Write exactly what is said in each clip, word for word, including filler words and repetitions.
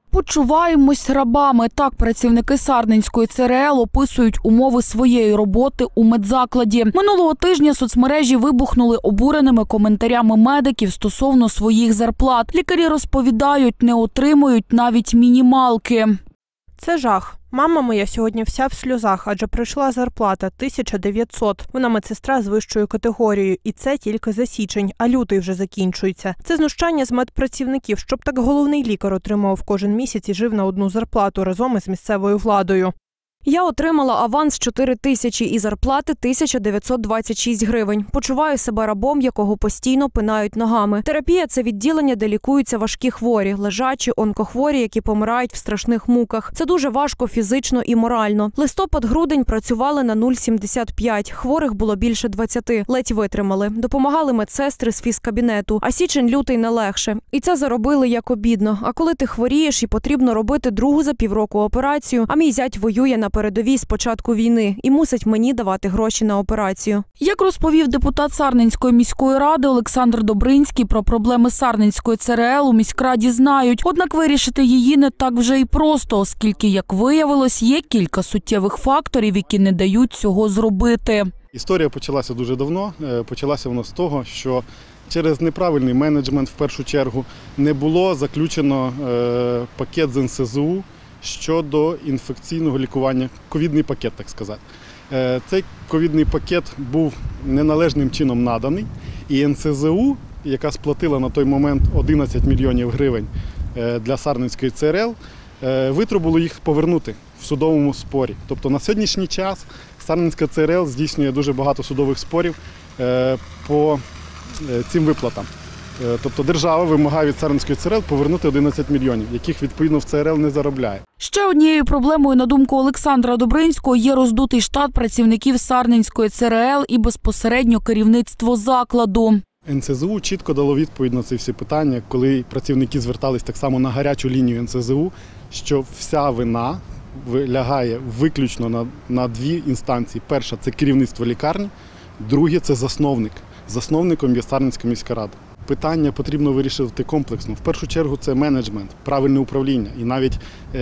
Почуваємось рабами. Так працівники Сарненської ЦРЛ описують умови своєї роботи у медзакладі. Минулого тижня соцмережі вибухнули обуреними коментарями медиків стосовно своїх зарплат. Лікарі розповідають, не отримують навіть мінімалки. Це жах. Мама моя сьогодні вся в сльозах, адже прийшла зарплата – тисяча дев'ятсот. Вона медсестра з вищою категорією. І це тільки за січень, а лютий вже закінчується. Це знущання з медпрацівників, щоб так головний лікар отримував кожен місяць і жив на одну зарплату разом із місцевою владою. Я отримала аванс чотири тисячі і зарплати тисяча дев'ятсот двадцять шість гривень. Почуваю себе рабом, якого постійно пинають ногами. Терапія – це відділення, де лікуються важкі хворі, лежачі, онкохворі, які помирають в страшних муках. Це дуже важко фізично і морально. Листопад-грудень працювали на нуль цілих сімдесят п'ять. Хворих було більше двадцяти. Ледь витримали. Допомагали медсестри з фізкабінету. А січень-лютий не легше. І це заробили як обідно. А коли ти хворієш і потрібно робити другу за півроку операцію, а мій зять воює на передовій з початку війни і мусить мені давати гроші на операцію. Як розповів депутат Сарненської міської ради Олександр Добринський, про проблеми Сарненської ЦРЛ у міськраді знають. Однак вирішити її не так вже і просто, оскільки, як виявилось, є кілька суттєвих факторів, які не дають цього зробити. Історія почалася дуже давно. Почалася вона з того, що через неправильний менеджмент, в першу чергу, не було заключено пакет з ен ес зе у щодо інфекційного лікування, ковідний пакет, так сказати. Цей ковідний пакет був неналежним чином наданий, і ен ес зе у, яка сплатила на той момент одинадцять мільйонів гривень для Сарненської ЦРЛ, витребувало їх повернути в судовому спорі. Тобто на сьогоднішній час Сарненська ЦРЛ здійснює дуже багато судових спорів по цим виплатам. Тобто держава вимагає від Сарненської ЦРЛ повернути одинадцять мільйонів, яких, відповідно, в ЦРЛ не заробляє. Ще однією проблемою, на думку Олександра Добринського, є роздутий штат працівників Сарненської ЦРЛ і безпосередньо керівництво закладу. ен ес зе у чітко дало відповідь на ці всі питання, коли працівники звертались так само на гарячу лінію ен ес зе у, що вся вина лягає виключно на, на дві інстанції. Перша – це керівництво лікарні, друге – це засновник. Засновником є Сарненська міська рада. Питання потрібно вирішити комплексно. В першу чергу це менеджмент, правильне управління. І навіть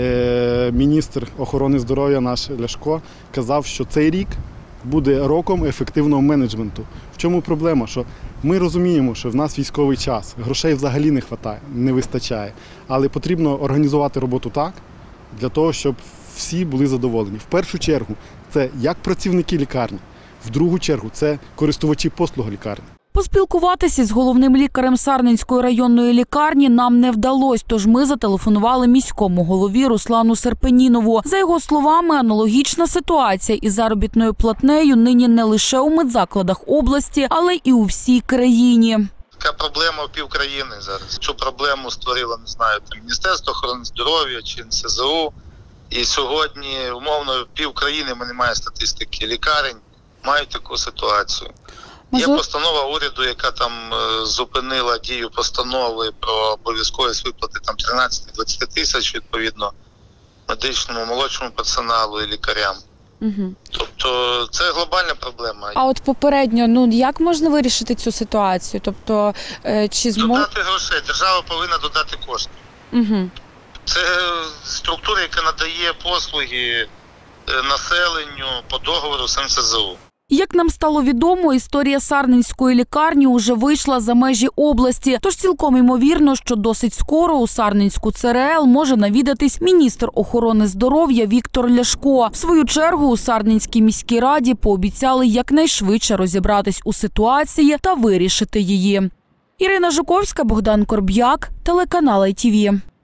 е, міністр охорони здоров'я наш Ляшко казав, що цей рік буде роком ефективного менеджменту. В чому проблема? Що ми розуміємо, що в нас військовий час, грошей взагалі не вистачає, не вистачає. Але потрібно організувати роботу так, для того, щоб всі були задоволені. В першу чергу це як працівники лікарні, в другу чергу це користувачі послуг лікарні. Поспілкуватися з головним лікарем Сарненської районної лікарні нам не вдалося, тож ми зателефонували міському голові Руслану Серпенінову. За його словами, аналогічна ситуація із заробітною платнею нині не лише у медзакладах області, але і у всій країні. Така проблема в півкраїни зараз. Цю проблему створило, не знаю, там, Міністерство охорони здоров'я чи ен ес зе у. І сьогодні, умовно, в півкраїни немає статистики лікарень, мають таку ситуацію. Є постанова уряду, яка там зупинила дію постанови про обов'язковість виплати там тринадцять-двадцять тисяч, відповідно, медичному, молодшому персоналу і лікарям. Угу. Тобто це глобальна проблема. А от попередньо, ну як можна вирішити цю ситуацію? Тобто, чи зможе... Додати грошей. Держава повинна додати кошти. Угу. Це структура, яка надає послуги населенню по договору з ен ес зе у. Як нам стало відомо, історія Сарненської лікарні уже вийшла за межі області. Тож цілком ймовірно, що досить скоро у Сарненську ЦРЛ може навідатись міністр охорони здоров'я Віктор Ляшко. В свою чергу у Сарненській міській раді пообіцяли якнайшвидше розібратись у ситуації та вирішити її. Ірина Жуковська, Богдан Корб'як, телеканал ай ті ві.